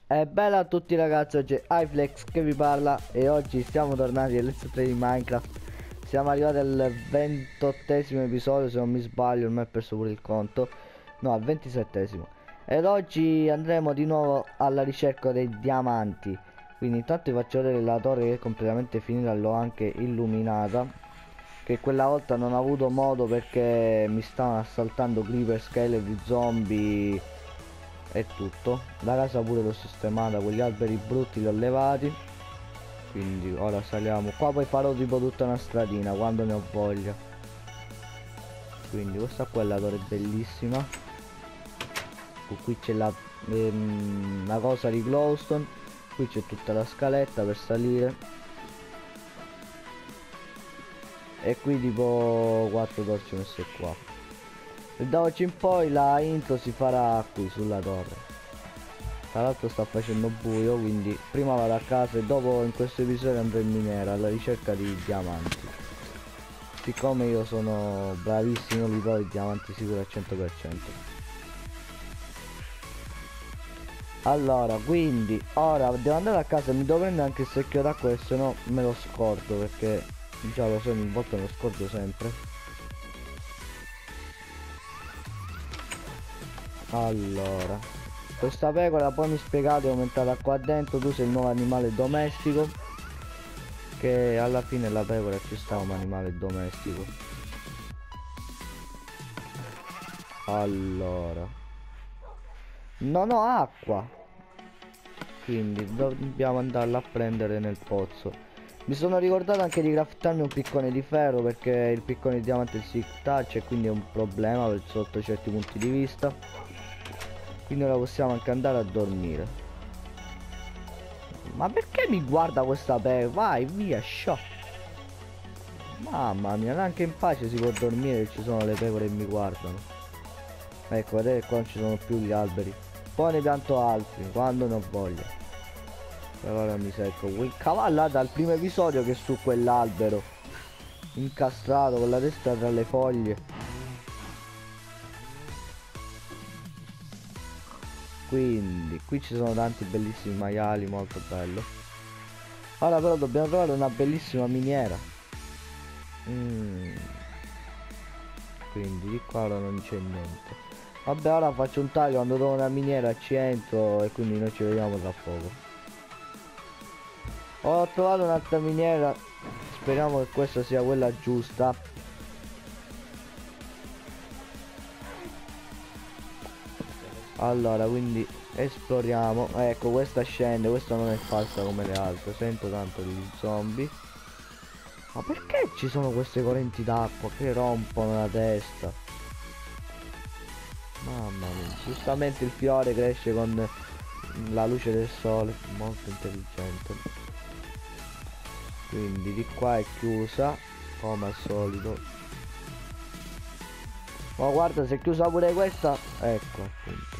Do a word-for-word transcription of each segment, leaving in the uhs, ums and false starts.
E bella a tutti ragazzi, oggi è iFlex che vi parla e oggi siamo tornati al Let's Play di Minecraft. Siamo arrivati al ventottesimo episodio, se non mi sbaglio, ormai ho perso pure il conto. No, al ventisettesimo. Ed oggi andremo di nuovo alla ricerca dei diamanti. Quindi intanto vi faccio vedere la torre che è completamente finita, l'ho anche illuminata. Che quella volta non ho avuto modo perché mi stavano assaltando creeper, scheletri, zombie e tutto. La casa pure l'ho sistemata, quegli alberi brutti li ho levati. Quindi ora saliamo qua, poi farò tipo tutta una stradina quando ne ho voglia. Quindi questa qua è la torre bellissima. Qui c'è la, ehm, la cosa di glowstone. Qui c'è tutta la scaletta per salire. E qui tipo quattro torce messe qua. E da oggi in poi la intro si farà qui sulla torre. Tra l'altro sta facendo buio, quindi prima vado a casa e dopo in questo episodio andrò in miniera alla ricerca di diamanti. Siccome io sono bravissimo li do i diamanti sicuro al cento per cento. Allora, quindi ora devo andare a casa e mi devo prendere anche il secchio d'acqua, che se no me lo scordo, perché già lo so, ogni volta me lo scordo sempre. Allora, questa pecora poi mi spiegate è aumentata qua dentro, tu sei il nuovo animale domestico, che alla fine la pecora ci sta un animale domestico. Allora, non ho acqua, quindi dobbiamo andarla a prendere nel pozzo. Mi sono ricordato anche di craftarmi un piccone di ferro, perché il piccone di diamante si touch e quindi è un problema sotto certi punti di vista. Quindi ora possiamo anche andare a dormire. Ma perché mi guarda questa pecora? Vai via, sciò. Mamma mia, neanche in pace si può dormire che ci sono le pecore che mi guardano. Ecco, vedete qua non ci sono più gli alberi. Poi ne pianto altri, quando ne ho voglia. Però ora mi secco. Quel cavallo là dal primo episodio che è su quell'albero, incastrato con la testa tra le foglie. Quindi qui ci sono tanti bellissimi maiali, molto bello. Ora però dobbiamo trovare una bellissima miniera. mm. Quindi di qua ora non c'è niente. Vabbè, ora faccio un taglio, quando trovo una miniera ci entro e quindi noi ci vediamo tra poco. Ho trovato un'altra miniera, speriamo che questa sia quella giusta. Allora, quindi esploriamo. Ecco, questa scende, questa non è falsa come le altre. Sento tanto di zombie. Ma perché ci sono queste correnti d'acqua che rompono la testa? Mamma mia. Giustamente il fiore cresce con la luce del sole. Molto intelligente. Quindi di qua è chiusa, come al solito. Ma guarda, se è chiusa pure questa. Ecco appunto.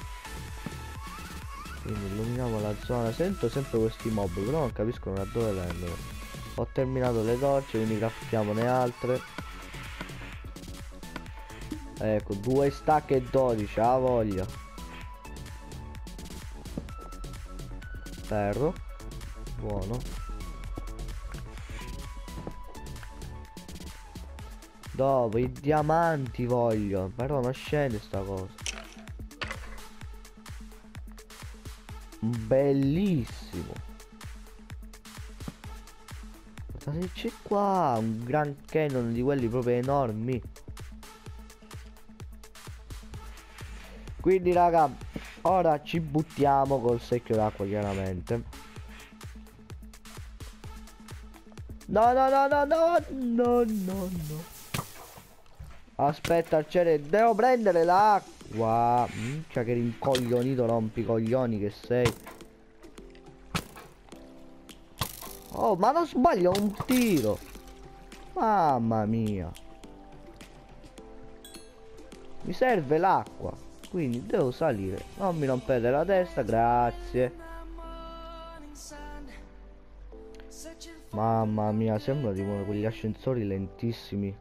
Quindi illuminiamo la zona. Sento sempre questi mob, però non capiscono da dove vengono. Ho terminato le torce, quindi craftiamone altre. Ecco, due stack e dodici, ha voglia. Ferro. Buono. Dopo i diamanti voglio. Però non scende sta cosa. Bellissimo. Guarda se c'è qua un gran cannon di quelli proprio enormi. Quindi raga, ora ci buttiamo col secchio d'acqua chiaramente. No no no no no no no no. Aspetta, Arciere, devo prendere l'acqua. Minchia che rincoglionito rompicoglioni che sei. Oh, ma non sbaglio un tiro. Mamma mia. Mi serve l'acqua, quindi devo salire. Non mi rompete la testa, grazie. Mamma mia, sembra di uno di quegli ascensori lentissimi.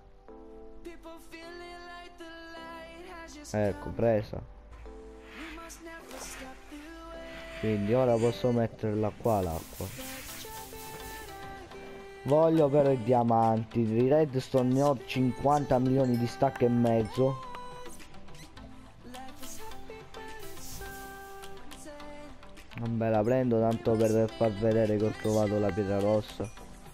Ecco, presa. Quindi ora posso metterla qua l'acqua. Voglio però i diamanti. Di redstone ne ho cinquanta milioni di stack e mezzo. Vabbè, la prendo tanto per far vedere che ho trovato la pietra rossa.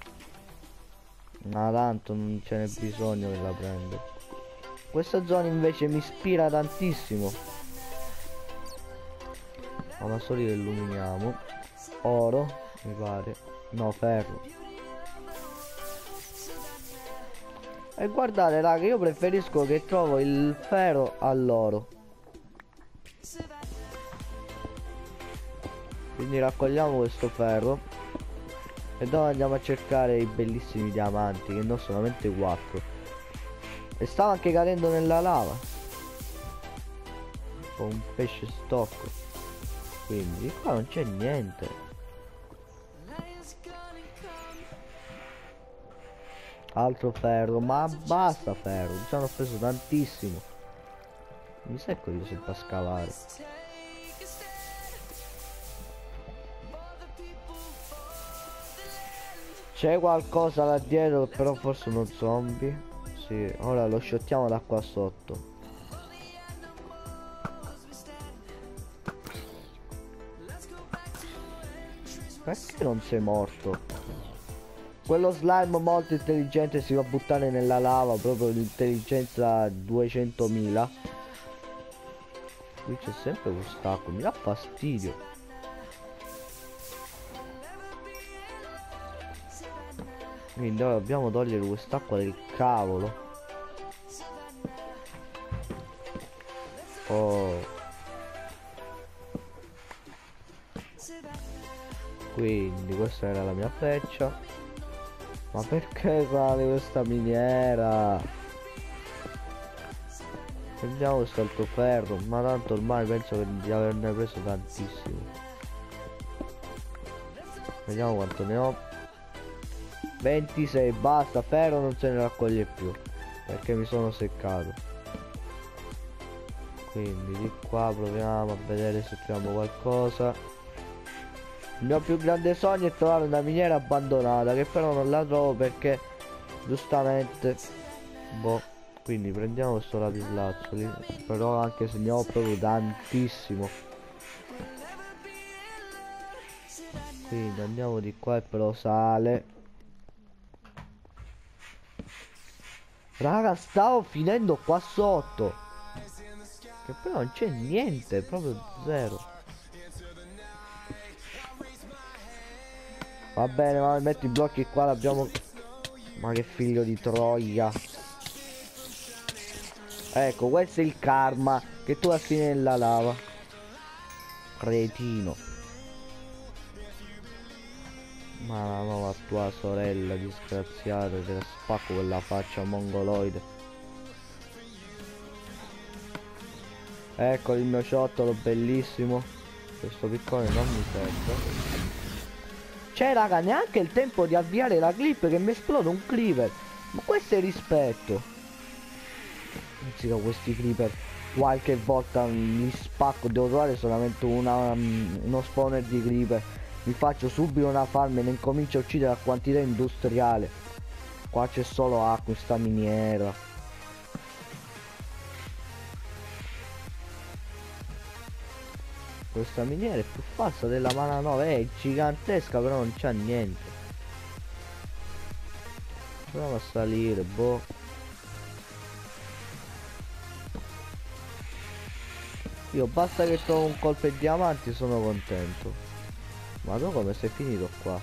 Ma tanto non ce n'è bisogno che la prendo. Questa zona invece mi ispira tantissimo. Ho una solida illuminiamo. Oro, mi pare. No, ferro. E guardate raga, io preferisco che trovo il ferro all'oro. Quindi raccogliamo questo ferro. E dopo andiamo a cercare i bellissimi diamanti, che non sono solamente quattro. E stava anche cadendo nella lava. Con un pesce stocco. Quindi qua non c'è niente. Altro ferro, ma basta ferro, mi sono preso tantissimo. Mi secco io sempre a scavare. C'è qualcosa là dietro, però forse uno zombie. Sì, ora lo sciottiamo da qua sotto. Perché non sei morto? Quello slime molto intelligente si va a buttare nella lava, proprio l'intelligenza duecentomila. Qui c'è sempre quest'acqua, mi dà fastidio. Quindi ora dobbiamo togliere quest'acqua del cavolo. Oh. Quindi questa era la mia freccia. Ma perché sale questa miniera? Prendiamo questo altro ferro. Ma tanto ormai penso che di averne preso tantissimo. Vediamo quanto ne ho. ventisei, basta, ferro non se ne raccoglie più. Perché mi sono seccato. Quindi di qua proviamo a vedere se troviamo qualcosa. Il mio più grande sogno è trovare una miniera abbandonata, che però non la trovo perché giustamente boh. Quindi prendiamo questo lapislazzoli, però anche se ne ho proprio tantissimo. Quindi andiamo di qua e però sale. Raga, stavo finendo qua sotto, che però non c'è niente, proprio zero. Va bene, ma metti i blocchi qua, l'abbiamo. Ma che figlio di troia. Ecco, questo è il karma, che tu vas a finire nella lava. Cretino. Ma la nuova tua sorella disgraziata, te la spacco quella faccia mongoloide. Ecco il mio ciottolo bellissimo. Questo piccone non mi serve. Cioè raga, neanche il tempo di avviare la clip che mi esplode un creeper. Ma questo è rispetto. Anzi, da questi creeper qualche volta li spacco. Devo trovare solamente una, um, uno spawner di creeper. Mi faccio subito una farm e ne incomincio a uccidere a quantità industriale. Qua c'è solo acqua in sta miniera. Questa miniera è più falsa della mana nove, è gigantesca però non c'ha niente. Proviamo a salire, boh. Io basta che trovo un colpo di diamanti sono contento. Ma tu come sei finito qua?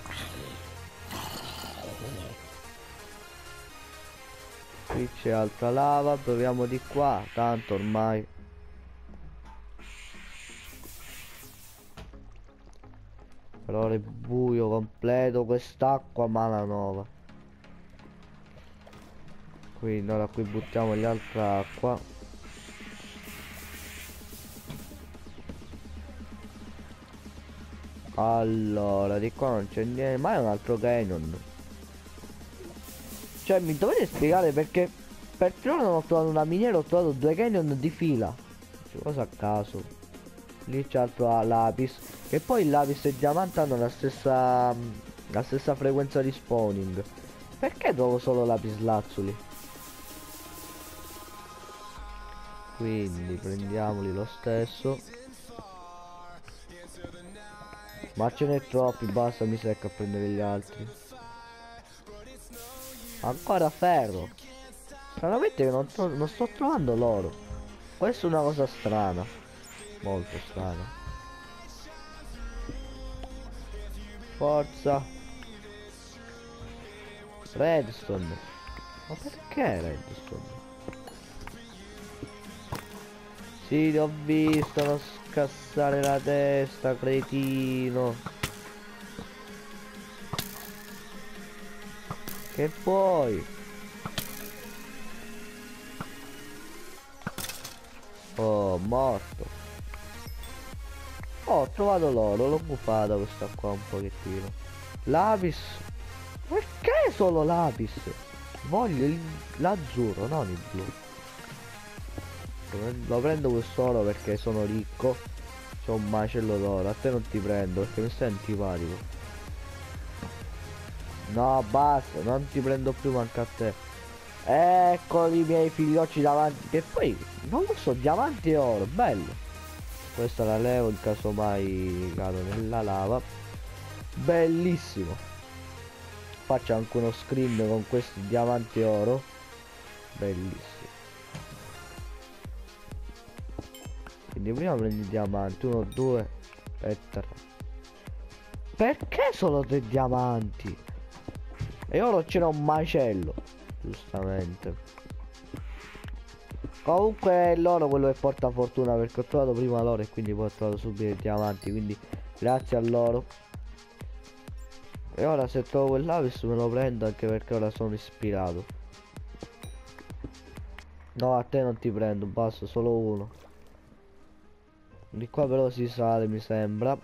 Qui c'è altra lava, proviamo di qua, tanto ormai. Però è buio completo, quest'acqua mana nova. Quindi ora qui buttiamo gli altra acqua. Allora, di qua non c'è niente, ma è un altro canyon. Cioè mi dovete spiegare perché per ora non ho trovato una miniera, ho trovato due canyon di fila. C'è cosa a caso. Lì c'è altro lapis. E poi il lapis e il diamante hanno la stessa la stessa frequenza di spawning. Perché trovo solo lapis lazzuli? Quindi prendiamoli lo stesso. Ma ce n'è troppi, basta, mi secca a prendere gli altri. Ancora ferro. Stranamente non, non sto trovando l'oro. Questa è una cosa strana. Molto strana. Forza. Redstone. Ma perché redstone? Sì, ti ho visto, non scassare la testa, cretino. Che vuoi? Oh, morto. Oh, ho trovato l'oro, l'ho buffata questa qua un pochettino. Lapis. Perché solo lapis? Voglio l'azzurro, non il blu. Lo prendo quest'oro perché sono ricco. C'ho un macello d'oro. A te non ti prendo perché mi stai antipatico. No, basta, non ti prendo più, manca a te. Eccoli i miei figliocci davanti. Che poi non lo so, diamanti e oro, bello. Questa la levo in caso mai cado nella lava. Bellissimo. Faccio anche uno screen con questi diamanti e oro. Bellissimo. Quindi prima prendi i diamanti, uno, due e tre. Perché solo tre diamanti? E ora c'era un macello, giustamente. Comunque l'oro quello che porta fortuna, perché ho trovato prima l'oro e quindi poi ho trovato subito i diamanti, quindi grazie all'oro. E ora se trovo quel lapis me lo prendo, anche perché ora sono ispirato. No, a te non ti prendo, basta, solo uno. Di qua però si sale, mi sembra.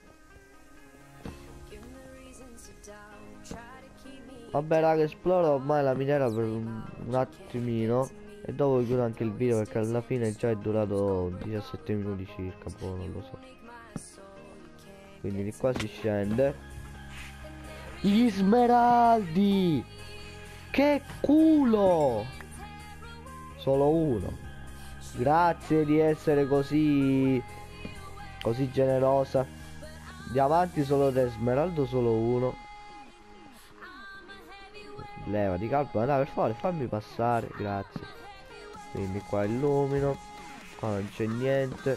Vabbè raga, esploro ormai la miniera per un, un attimino e dopo chiudo anche il video perché alla fine già è durato diciassette minuti circa, boh, non lo so. Quindi di qua si scende. Gli smeraldi! Che culo! Solo uno. Grazie di essere così così generosa. Diamanti solo tre, smeraldo solo uno. Leva di calpo, no, per favore fammi passare, grazie. Quindi qua illumino. Qua non c'è niente.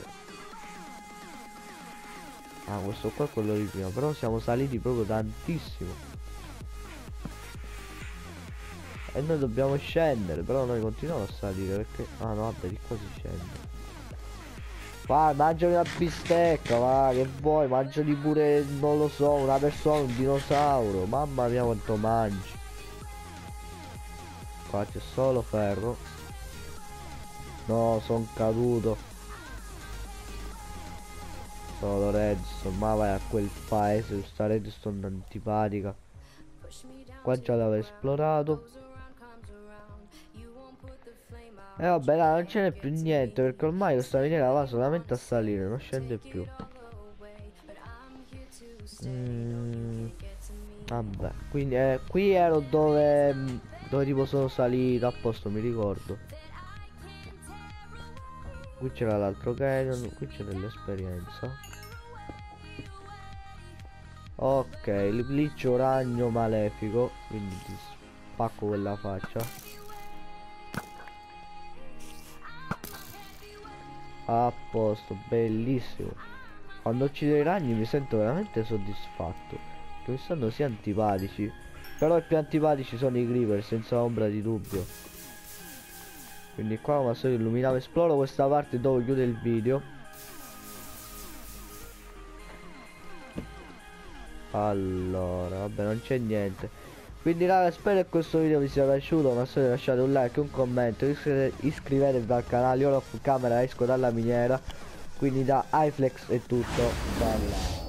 Ah, questo qua è quello di prima, però siamo saliti proprio tantissimo. E noi dobbiamo scendere, però noi continuiamo a salire perché... Ah no, vabbè, di qua si scende. Vai, mangiami una bistecca, va, che vuoi, mangiati pure, non lo so, una persona, un dinosauro. Mamma mia quanto mangi. Qua c'è solo ferro. No, sono caduto. Solo redstone, ma vai a quel paese, questa redstone antipatica. Qua già l'avevo esplorato. E vabbè, là, non ce n'è più niente perché ormai questa miniera va solamente a salire, non scende più. Mm, vabbè, quindi eh, qui ero dove dove tipo sono salito, a posto mi ricordo. Qui c'era l'altro canyon, qui c'è dell'esperienza. Ok, lì c'è un ragno malefico, quindi ti spacco quella faccia. A posto, bellissimo. Quando uccido i ragni mi sento veramente soddisfatto, che mi stanno sì antipatici. Però i più antipatici sono i creeper, senza ombra di dubbio. Quindi qua come se illuminavo, esploro questa parte dove chiude il video. Allora, vabbè, non c'è niente. Quindi raga, spero che questo video vi sia piaciuto, ma se lasciate un like, un commento, iscrivetevi al canale. Io off camera esco dalla miniera, quindi da iFlex è tutto, bella.